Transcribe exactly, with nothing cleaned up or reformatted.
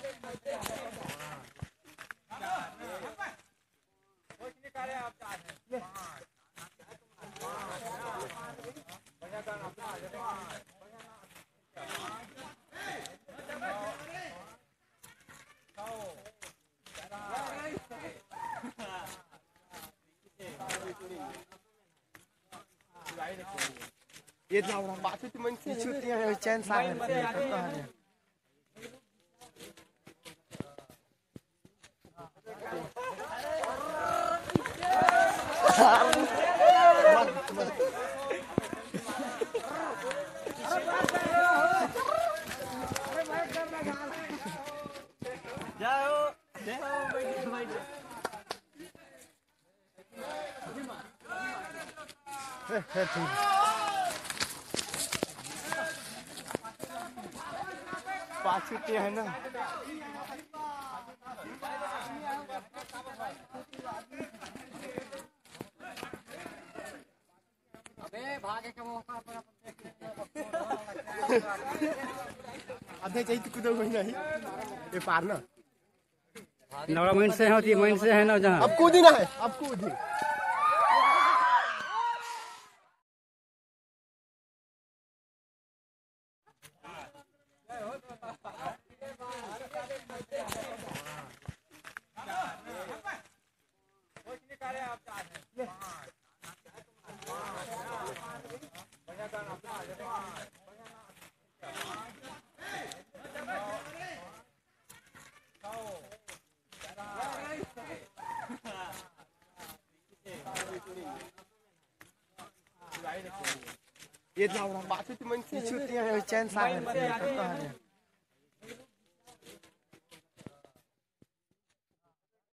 ये ना orang batu tu mesti cutinya yang chance sangat. Jauh, jauh, baik, baik. Eh, eh, tu. पाँच छुट्टी है ना अबे भागे के मौका पर आधे चाहिए कुछ कोई नहीं ये पार ना नवरा माइंड से होती माइंड से है ना जहाँ अब कूदी ना है अब कूदी ये ना orang batu tu mesti cutinya yang chance sangat.